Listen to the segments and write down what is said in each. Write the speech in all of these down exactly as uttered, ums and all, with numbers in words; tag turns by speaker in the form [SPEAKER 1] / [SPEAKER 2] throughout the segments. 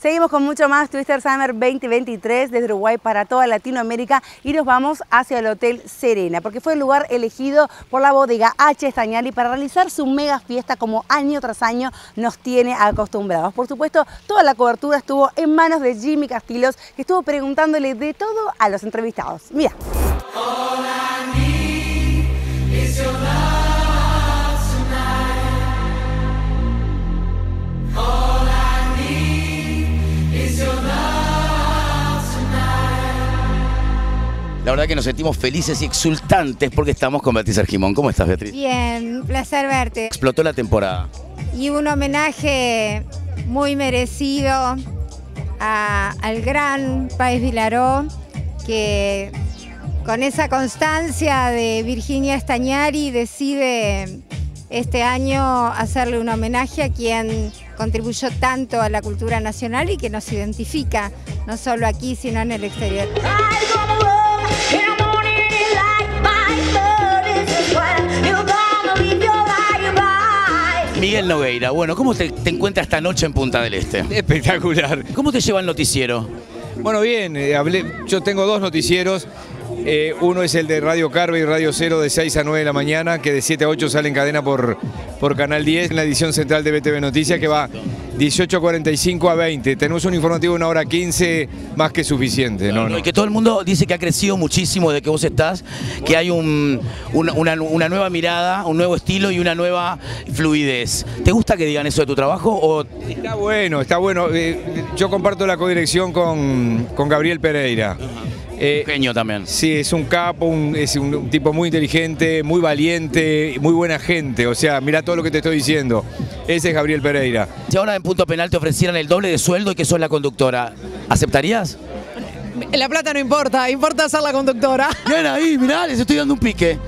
[SPEAKER 1] Seguimos con mucho más Twister Summer veinte veintitrés desde Uruguay para toda Latinoamérica y nos vamos hacia el Hotel Serena porque fue el lugar elegido por la bodega H. Stagnari para realizar su mega fiesta como año tras año nos tiene acostumbrados. Por supuesto, toda la cobertura estuvo en manos de Jimmy Castillos, que estuvo preguntándole de todo a los entrevistados. Mira.
[SPEAKER 2] La verdad que nos sentimos felices y exultantes porque estamos con Beatriz Argimón. ¿Cómo estás, Beatriz?
[SPEAKER 3] Bien, un placer verte.
[SPEAKER 2] Explotó la temporada.
[SPEAKER 3] Y un homenaje muy merecido a, al gran Páez Vilaró, que con esa constancia de Virginia Stagnari decide este año hacerle un homenaje a quien contribuyó tanto a la cultura nacional y que nos identifica, no solo aquí, sino en el exterior.
[SPEAKER 2] Miguel Nogueira, bueno, ¿cómo te, te encuentras esta noche en Punta del Este?
[SPEAKER 4] Espectacular.
[SPEAKER 2] ¿Cómo te lleva el noticiero?
[SPEAKER 4] Bueno, bien, eh, hablé, yo tengo dos noticieros. Eh, uno es el de Radio Carve y Radio Cero de seis a nueve de la mañana, que de siete a ocho sale en cadena por, por Canal diez, en la edición central de B T V Noticias, que va dieciocho cuarenta y cinco a veinte. Tenemos un informativo de una hora quince, más que suficiente.
[SPEAKER 2] No,
[SPEAKER 4] no, no.
[SPEAKER 2] Y que todo el mundo dice que ha crecido muchísimo desde que vos estás, que hay un, una, una, una nueva mirada, un nuevo estilo y una nueva fluidez. ¿Te gusta que digan eso de tu trabajo? O...
[SPEAKER 4] Está bueno, está bueno. Eh, yo comparto la codirección con, con Gabriel Pereira.
[SPEAKER 2] Ajá.
[SPEAKER 4] Eh,
[SPEAKER 2] Genio también.
[SPEAKER 4] Sí, es un capo, un, es un, un tipo muy inteligente, muy valiente, muy buena gente. O sea, mira todo lo que te estoy diciendo. Ese es Gabriel Pereira.
[SPEAKER 2] Si ahora en Punto Penal te ofrecieran el doble de sueldo y que sos la conductora, ¿aceptarías?
[SPEAKER 5] La plata no importa, importa ser la conductora.
[SPEAKER 2] Bien ahí, mirá, les estoy dando un pique.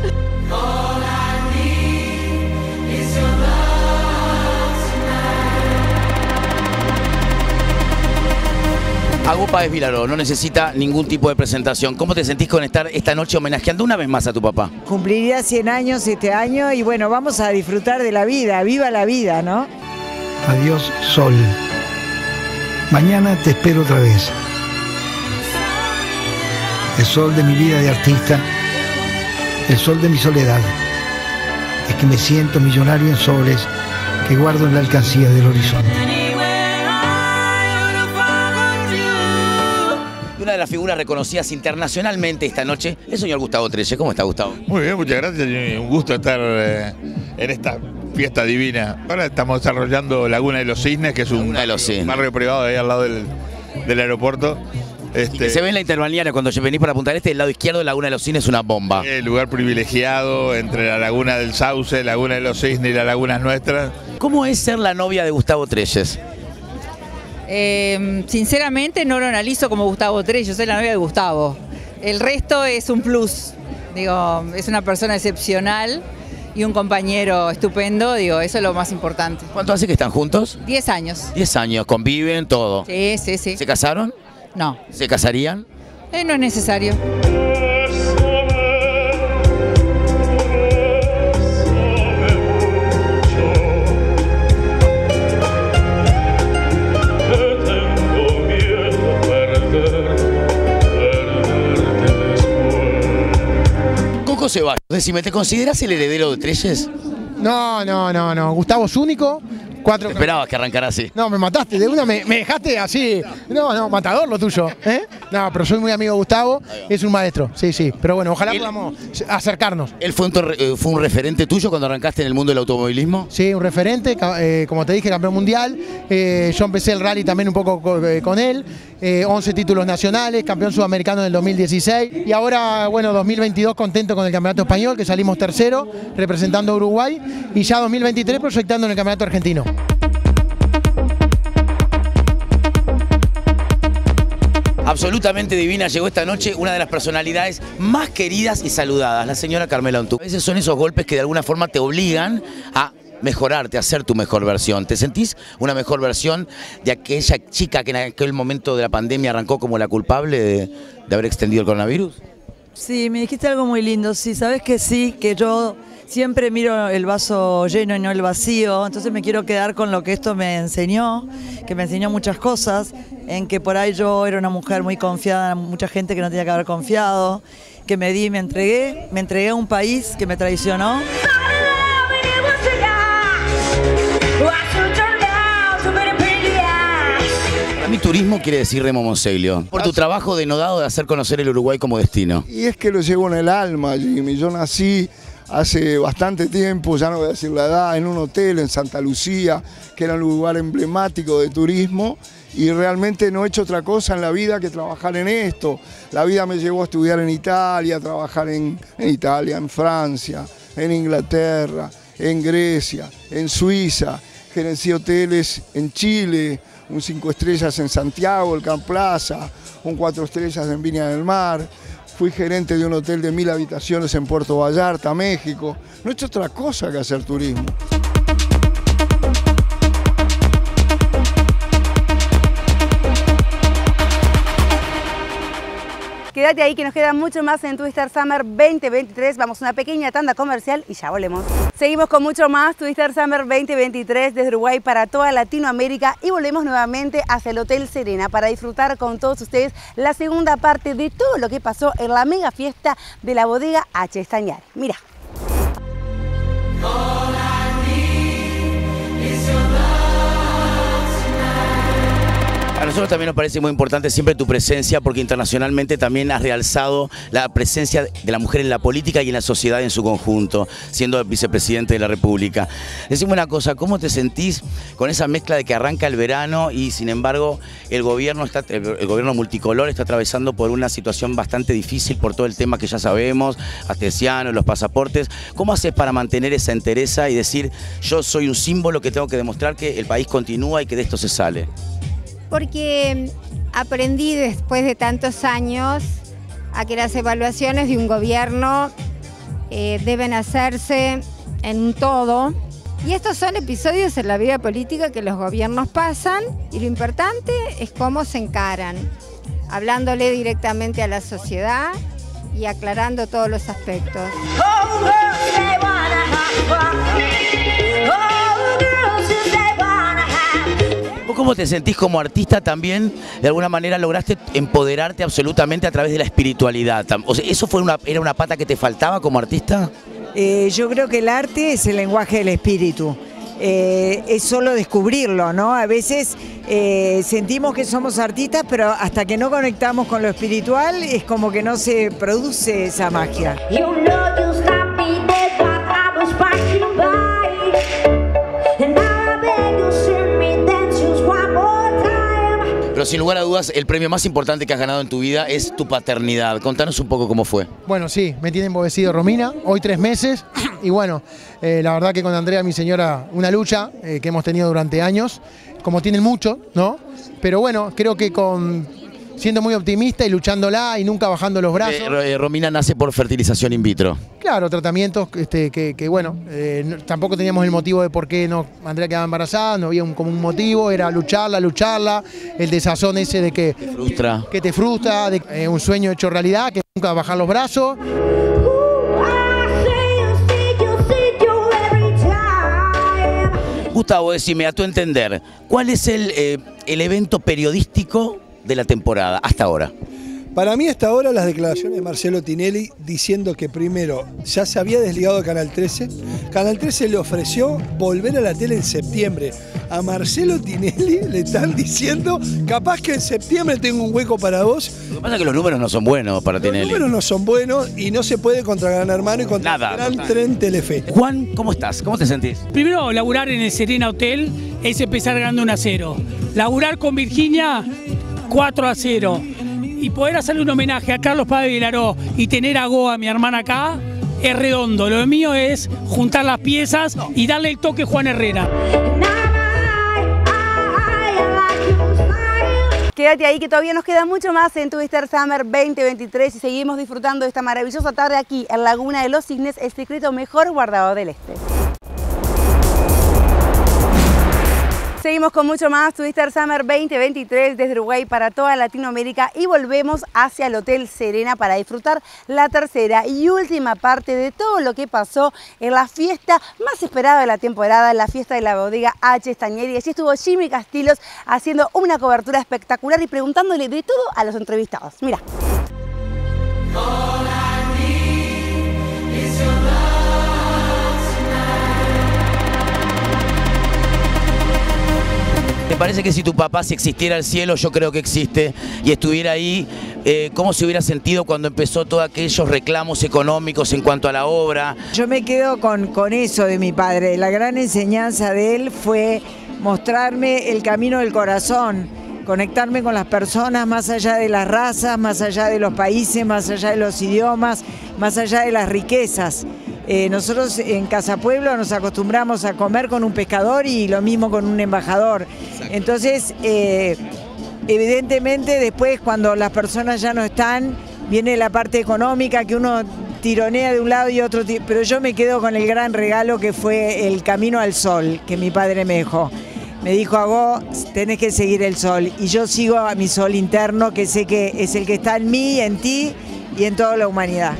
[SPEAKER 2] Agustín Páez Vilaró no necesita ningún tipo de presentación. ¿Cómo te sentís con estar esta noche homenajeando una vez más a tu papá?
[SPEAKER 6] Cumpliría cien años este año y bueno, vamos a disfrutar de la vida, viva la vida, ¿no?
[SPEAKER 7] Adiós, Sol. Mañana te espero otra vez. El sol de mi vida de artista, el sol de mi soledad. Es que me siento millonario en soles que guardo en la alcancía del horizonte.
[SPEAKER 2] Una de las figuras reconocidas internacionalmente esta noche es el señor Gustavo Trelle. ¿Cómo está, Gustavo?
[SPEAKER 8] Muy bien, muchas gracias. Un gusto estar eh, en esta fiesta divina. Ahora estamos desarrollando Laguna de los Cisnes, que es un
[SPEAKER 2] Laguna de los Cisnes.
[SPEAKER 8] barrio privado ahí al lado del, del aeropuerto. Este,
[SPEAKER 2] y que se ve en la interbalnearia cuando venís para Punta del Este, del lado izquierdo de Laguna de los Cisnes es una bomba.
[SPEAKER 8] El lugar privilegiado entre la Laguna del Sauce, Laguna de los Cisnes y las lagunas nuestras.
[SPEAKER 2] ¿Cómo es ser la novia de Gustavo Trelles?
[SPEAKER 5] Eh, sinceramente no lo analizo como Gustavo Trelle, yo soy la novia de Gustavo. El resto es un plus, digo, es una persona excepcional y un compañero estupendo, digo, eso es lo más importante.
[SPEAKER 2] ¿Cuánto hace que están juntos?
[SPEAKER 5] Diez años.
[SPEAKER 2] Diez años, conviven, todo.
[SPEAKER 5] Sí, sí, sí.
[SPEAKER 2] ¿Se casaron?
[SPEAKER 5] No.
[SPEAKER 2] ¿Se casarían?
[SPEAKER 5] Eh, no es necesario.
[SPEAKER 2] Coco Ceballos, decime, ¿te consideras el heredero de Trelles?
[SPEAKER 9] No, no, no, no. Gustavo es único. Cuatro...
[SPEAKER 2] ¿Te esperabas que arrancara así?
[SPEAKER 9] No, me mataste, de una me, me dejaste así. No, no, matador lo tuyo. ¿eh? No, pero soy muy amigo de Gustavo, es un maestro, sí, sí. Pero bueno, ojalá
[SPEAKER 2] Él,
[SPEAKER 9] podamos acercarnos.
[SPEAKER 2] ¿Él fue un, fue un referente tuyo cuando arrancaste en el mundo del automovilismo?
[SPEAKER 9] Sí, un referente, eh, como te dije, campeón mundial. Eh, yo empecé el rally también un poco con él. Eh, once títulos nacionales, campeón sudamericano en el dos mil dieciséis. Y ahora, bueno, dos mil veintidós contento con el campeonato español, que salimos tercero, representando a Uruguay. Y ya dos mil veintitrés proyectando en el campeonato argentino.
[SPEAKER 2] Absolutamente divina llegó esta noche una de las personalidades más queridas y saludadas, la señora Carmela Ontú. A veces son esos golpes que de alguna forma te obligan a mejorarte, a ser tu mejor versión. ¿Te sentís una mejor versión de aquella chica que en aquel momento de la pandemia arrancó como la culpable de, de haber extendido el coronavirus?
[SPEAKER 10] Sí, me dijiste algo muy lindo. Sí, sabes que sí, que yo siempre miro el vaso lleno y no el vacío, entonces me quiero quedar con lo que esto me enseñó, que me enseñó muchas cosas, en que por ahí yo era una mujer muy confiada en mucha gente que no tenía que haber confiado, que me di y me entregué, me entregué a un país que me traicionó.
[SPEAKER 2] Mi turismo quiere decir Remo Monseglio, por tu trabajo denodado de hacer conocer el Uruguay como destino.
[SPEAKER 11] Y es que lo llevo en el alma, Jimmy. Yo nací hace bastante tiempo, ya no voy a decir la edad, en un hotel en Santa Lucía, que era un lugar emblemático de turismo, y realmente no he hecho otra cosa en la vida que trabajar en esto. La vida me llevó a estudiar en Italia, a trabajar en, en Italia, en Francia, en Inglaterra, en Grecia, en Suiza, gerencié hoteles en Chile, un cinco estrellas en Santiago, el Camp Plaza, un cuatro estrellas en Viña del Mar. Fui gerente de un hotel de mil habitaciones en Puerto Vallarta, México. No he hecho otra cosa que hacer turismo.
[SPEAKER 1] Quédate ahí que nos queda mucho más en Twister Summer veinte veintitrés. Vamos a una pequeña tanda comercial y ya volvemos. Seguimos con mucho más Twister Summer veinte veintitrés desde Uruguay para toda Latinoamérica y volvemos nuevamente hacia el Hotel Serena para disfrutar con todos ustedes la segunda parte de todo lo que pasó en la mega fiesta de la bodega H. Stagnari. Mira.
[SPEAKER 2] A nosotros también nos parece muy importante siempre tu presencia porque internacionalmente también has realzado la presencia de la mujer en la política y en la sociedad en su conjunto, siendo vicepresidente de la República. Decime una cosa, ¿cómo te sentís con esa mezcla de que arranca el verano y sin embargo el gobierno, está, el gobierno multicolor está atravesando por una situación bastante difícil por todo el tema que ya sabemos, astesianos, los pasaportes? ¿Cómo haces para mantener esa entereza y decir yo soy un símbolo que tengo que demostrar que el país continúa y que de esto se sale?
[SPEAKER 3] Porque aprendí después de tantos años a que las evaluaciones de un gobierno eh, deben hacerse en un todo. Y estos son episodios en la vida política que los gobiernos pasan y lo importante es cómo se encaran, hablándole directamente a la sociedad y aclarando todos los aspectos.
[SPEAKER 2] ¿Cómo te sentís como artista también? De alguna manera lograste empoderarte absolutamente a través de la espiritualidad. O sea, ¿eso fue una, era una pata que te faltaba como artista?
[SPEAKER 6] Eh, yo creo que el arte es el lenguaje del espíritu. Eh, es solo descubrirlo, ¿no? A veces eh, sentimos que somos artistas, pero hasta que no conectamos con lo espiritual es como que no se produce esa magia.
[SPEAKER 2] Pero sin lugar a dudas, el premio más importante que has ganado en tu vida es tu paternidad. Contanos un poco cómo fue.
[SPEAKER 9] Bueno, sí, me tiene embobecido Romina, hoy tres meses, y bueno, eh, la verdad que con Andrea, mi señora, una lucha eh, que hemos tenido durante años, como tienen mucho, ¿no? Pero bueno, creo que con siendo muy optimista y luchándola y nunca bajando los brazos.
[SPEAKER 2] Eh, Romina nace por fertilización in vitro.
[SPEAKER 9] Claro, tratamientos este, que, que, bueno, eh, no, tampoco teníamos el motivo de por qué no Andrea quedaba embarazada, no había un, como un motivo, era lucharla, lucharla, el desazón ese de que
[SPEAKER 2] te frustra,
[SPEAKER 9] que te frustra, de eh, un sueño hecho realidad, que nunca bajar los brazos.
[SPEAKER 2] Gustavo, decime, a tu entender, ¿cuál es el, eh, el evento periodístico de la temporada hasta ahora?
[SPEAKER 12] Para mí hasta ahora las declaraciones de Marcelo Tinelli diciendo que primero ya se había desligado de Canal trece. Canal trece le ofreció volver a la tele en septiembre. A Marcelo Tinelli le están diciendo, capaz que en septiembre tengo un hueco para vos.
[SPEAKER 2] Lo que pasa es que los números no son buenos para Tinelli.
[SPEAKER 12] Los números no son buenos y no se puede contra Gran Hermano y contra
[SPEAKER 2] Nada,
[SPEAKER 12] Gran
[SPEAKER 2] total.
[SPEAKER 12] Tren Telefe.
[SPEAKER 2] Juan, ¿cómo estás? ¿Cómo te sentís?
[SPEAKER 13] Primero, laburar en el Serena Hotel es empezar ganando uno a cero. Laburar con Virginia, cuatro a cero. Y poder hacerle un homenaje a Carlos Páez Vilaró y tener a Goa, mi hermana, acá, es redondo. Lo mío es juntar las piezas y darle el toque Juan Herrera.
[SPEAKER 1] Quédate ahí que todavía nos queda mucho más en Twister Summer veinte veintitrés y seguimos disfrutando de esta maravillosa tarde aquí en Laguna de los Cisnes, el secreto mejor guardado del Este. Seguimos con mucho más Twister Summer veinte veintitrés desde Uruguay para toda Latinoamérica y volvemos hacia el Hotel Serena para disfrutar la tercera y última parte de todo lo que pasó en la fiesta más esperada de la temporada, la fiesta de la bodega H. Stagneri. Allí estuvo Jimmy Castillos haciendo una cobertura espectacular y preguntándole de todo a los entrevistados. Mira.
[SPEAKER 2] ¿Te parece que si tu papá, si existiera el cielo, yo creo que existe, y estuviera ahí, eh, cómo se hubiera sentido cuando empezó todos aquellos reclamos económicos en cuanto a la obra?
[SPEAKER 6] Yo me quedo con, con eso de mi padre. La gran enseñanza de él fue mostrarme el camino del corazón, conectarme con las personas más allá de las razas, más allá de los países, más allá de los idiomas, más allá de las riquezas. Eh, nosotros en Casa Pueblo nos acostumbramos a comer con un pescador y lo mismo con un embajador. Entonces, eh, evidentemente después cuando las personas ya no están, viene la parte económica que uno tironea de un lado y otro, pero yo me quedo con el gran regalo que fue el camino al sol que mi padre me dejó. Me dijo, Agó, tenés que seguir el sol, y yo sigo a mi sol interno, que sé que es el que está en mí, en ti y en toda la humanidad.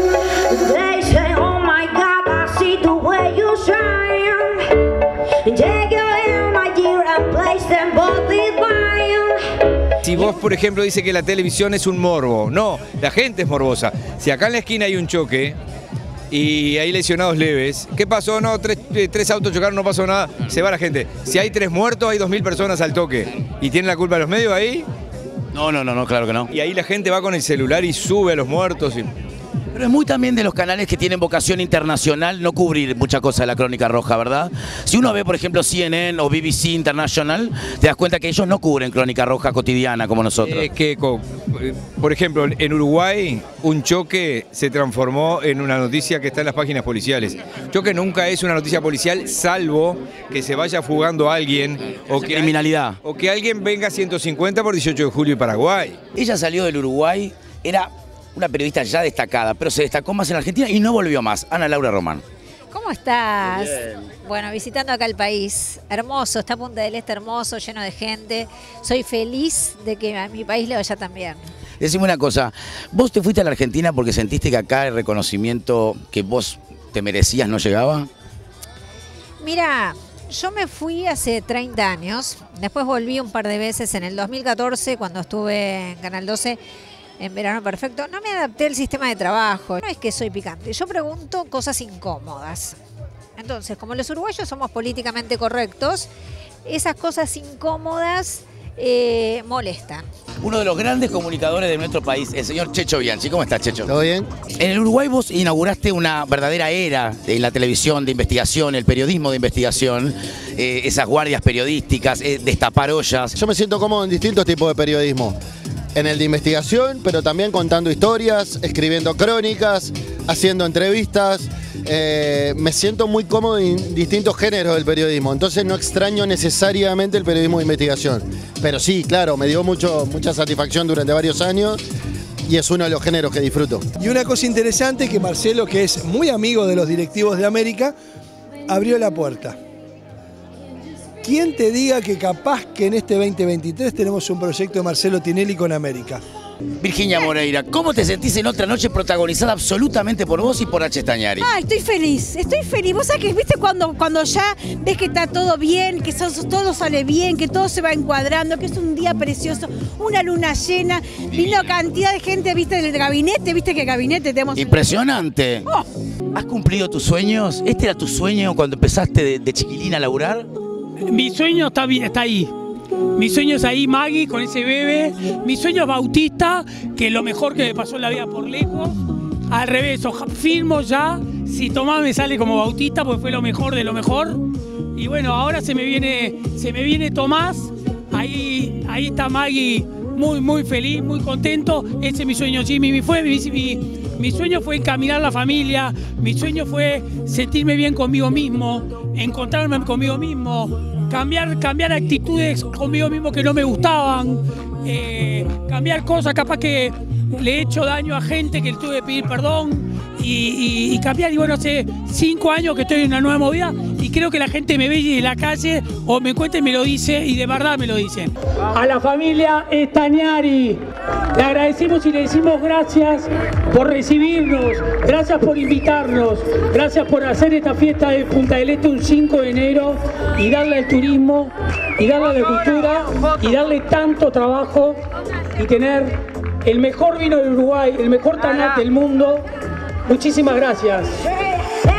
[SPEAKER 4] Si vos, por ejemplo, dices que la televisión es un morbo, no, la gente es morbosa. Si acá en la esquina hay un choque y hay lesionados leves, ¿qué pasó? No, tres, tres autos chocaron, no pasó nada, se va la gente. Si hay tres muertos, hay dos mil personas al toque. ¿Y tienen la culpa los medios ahí?
[SPEAKER 2] No, no, no, no, claro que no.
[SPEAKER 4] Y ahí la gente va con el celular y sube a los muertos. Y...
[SPEAKER 2] Pero es muy también de los canales que tienen vocación internacional no cubrir mucha cosa de la Crónica Roja, ¿verdad? Si uno ve, por ejemplo, C N N o B B C International, te das cuenta que ellos no cubren Crónica Roja cotidiana como nosotros.
[SPEAKER 4] Es que, por ejemplo, en Uruguay un choque se transformó en una noticia que está en las páginas policiales. Choque nunca es una noticia policial, salvo que se vaya fugando alguien o que,
[SPEAKER 2] criminalidad.
[SPEAKER 4] o que alguien venga a ciento cincuenta por dieciocho de julio y Paraguay.
[SPEAKER 2] Ella salió del Uruguay, era una periodista ya destacada, pero se destacó más en Argentina y no volvió más. Ana Laura Román.
[SPEAKER 14] ¿Cómo estás? Bien. Bueno, visitando acá el país. Hermoso, está Punta del Este hermoso, lleno de gente. Soy feliz de que a mi país le vaya tan bien.
[SPEAKER 2] Decime una cosa, ¿vos te fuiste a la Argentina porque sentiste que acá el reconocimiento que vos te merecías no llegaba?
[SPEAKER 14] Mira, yo me fui hace treinta años, después volví un par de veces en el dos mil catorce cuando estuve en Canal doce. En Verano Perfecto, no me adapté al sistema de trabajo. No es que soy picante, yo pregunto cosas incómodas. Entonces, como los uruguayos somos políticamente correctos, esas cosas incómodas eh, molestan.
[SPEAKER 2] Uno de los grandes comunicadores de nuestro país, el señor Checho Bianchi. ¿Cómo estás, Checho?
[SPEAKER 15] ¿Todo bien?
[SPEAKER 2] En el Uruguay vos inauguraste una verdadera era en la televisión de investigación, el periodismo de investigación, eh, esas guardias periodísticas, eh, destapar ollas.
[SPEAKER 15] Yo me siento cómodo en distintos tipos de periodismo. En el de investigación, pero también contando historias, escribiendo crónicas, haciendo entrevistas. Eh, me siento muy cómodo en distintos géneros del periodismo, entonces no extraño necesariamente el periodismo de investigación. Pero sí, claro, me dio mucho, mucha satisfacción durante varios años y es uno de los géneros que disfruto.
[SPEAKER 12] Y una cosa interesante que Marcelo, que es muy amigo de los directivos de América, abrió la puerta. ¿Quién te diga que capaz que en este veinte veintitrés tenemos un proyecto de Marcelo Tinelli con América?
[SPEAKER 2] Virginia Moreira, ¿cómo te sentís en Otra Noche protagonizada absolutamente por vos y por H. Stagneri?
[SPEAKER 16] Ah, estoy feliz, estoy feliz. Vos sabés que, viste, cuando, cuando ya ves que está todo bien, que so, todo sale bien, que todo se va encuadrando, que es un día precioso, una luna llena, vino cantidad de gente, viste, del gabinete, viste que el gabinete tenemos...
[SPEAKER 2] Impresionante.
[SPEAKER 16] Oh.
[SPEAKER 2] ¿Has cumplido tus sueños? ¿Este era tu sueño cuando empezaste de, de chiquilina a laburar?
[SPEAKER 13] Mi sueño está, está ahí. Mi sueño es ahí, Maggie, con ese bebé. Mi sueño es Bautista, que es lo mejor que me pasó en la vida por lejos. Al revés, firmo ya. Si Tomás me sale como Bautista, pues fue lo mejor de lo mejor. Y bueno, ahora se me viene, se me viene Tomás. Ahí, ahí está Maggie, muy, muy feliz, muy contento. Ese es mi sueño, Jimmy. Mi, fue, mi, mi, mi sueño fue encaminar la familia. Mi sueño fue sentirme bien conmigo mismo, encontrarme conmigo mismo. Cambiar, cambiar actitudes conmigo mismo que no me gustaban, eh, cambiar cosas capaz que le he hecho daño a gente que le tuve que pedir perdón y, y, y cambiar. Y bueno, hace cinco años que estoy en una nueva movida y creo que la gente me ve en la calle o me cuenta y me lo dice, y de verdad me lo dicen. A la familia Stagnari le agradecemos y le decimos gracias por recibirnos, gracias por invitarnos, gracias por hacer esta fiesta de Punta del Este un cinco de enero y darle al turismo y darle a la cultura y darle tanto trabajo y tener el mejor vino de Uruguay, el mejor Tanat del mundo. Muchísimas gracias.